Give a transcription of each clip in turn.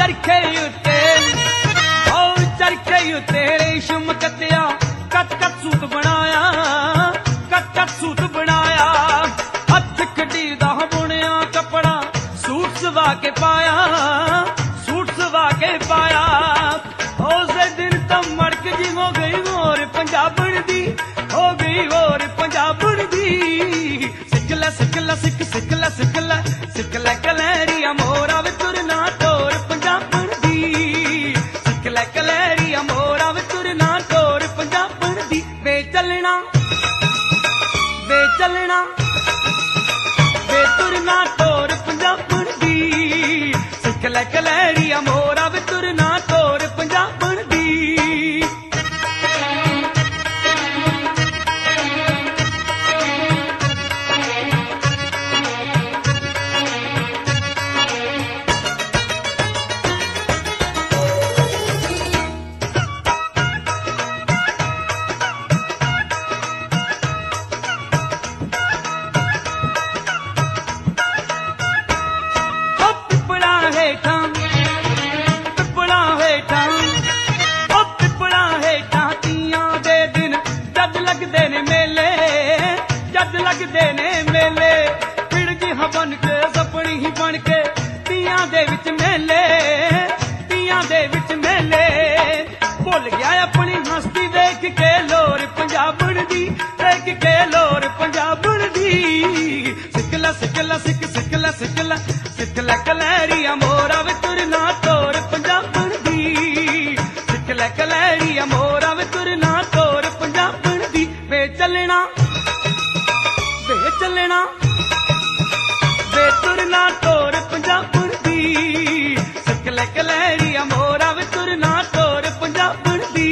चरखे उत्ते रेशम कत्तिया कट कट सूट बनाया, कट कट सूट बनाया। हथ खड़ी दा बुनिया कपड़ा सूट सवा के पाया, सूट सवा के पाया। उस दिन तो मड़क जी हो गई और पंजाबन दी, हो गई और पंजाबन दी। सिख लै सिख लै सिख सिख लै सिख लै सिख लै कलैरिया मोरा वे तुरना टोर पंजाबन दी। सिख लै कलैरिया मोरा वे तुरना टोर पंजाबन दी। वे चलना वे चलना वे तुरना टोर पंजाबन दी। सिख लै कलैरिया मोरा वे तुरना टोर पंजाबन दी। लगदे ने मेले फिर जी बन के सपनी ही बन के तियां दे विच मेले, तियां दे विच मेले। भुल गया अपनी हस्ती देख के लोर पंजाबन दी, देख के लोर पंजाबन दी। सिख लै सिख लै सिख सिख लै सिख लै सिख लै कलैरिया मोरा वे तुरना टोर पंजाबन दी। सिख लै कलैरिया मोरा वे तुरना टोर पंजाबन दी। वे चलना वे चलना वे तुरना टोर पंजाबन दी। सिख लै कलैरिया मोरा वे तुरना टोर पंजाबन दी।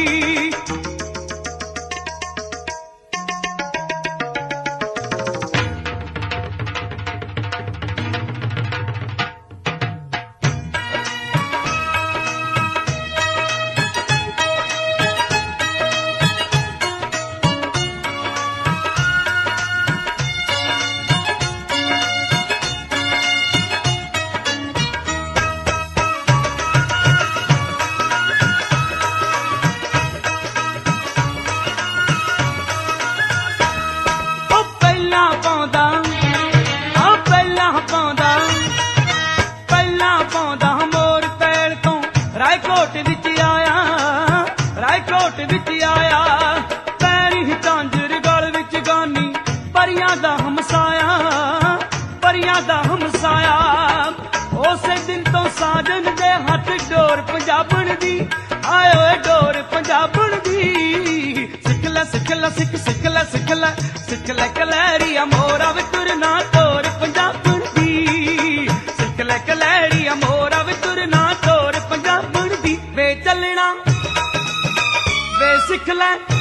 रायकोट विच आया, रायकोट विच आया। पैरी झांझर गल विच गानी परियां दा हमसाया, परियां दा हमसाया। उसे दिन तो साजन दे हथ डोर पंजाबन दी, आए ओए डोर पंजाबन दी। सिख लै सिख लै सिख सिख लै सिख लै सिख लै कलैरिया मोरा वे तुरना टोर पंजाबन दी। सिख लै कलैरिया मोरा वे तुरना टोर पंजाबन दी। वे चलना वे सिख लै